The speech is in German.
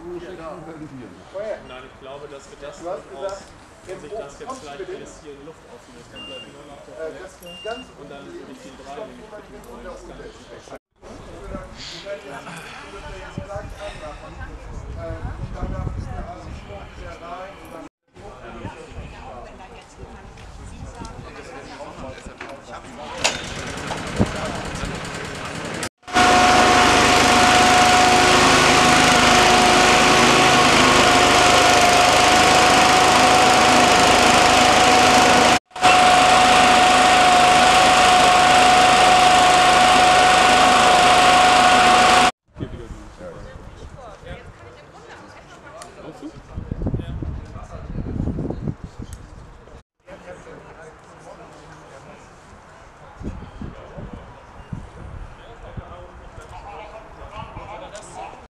Nein, ich glaube, dass wir das aus, wenn sich das jetzt gleich alles hier in Luft auflöst, dann bleibt nur noch der Verletzte und dann würde ich die 3 nämlich bitten wollen, das Ganze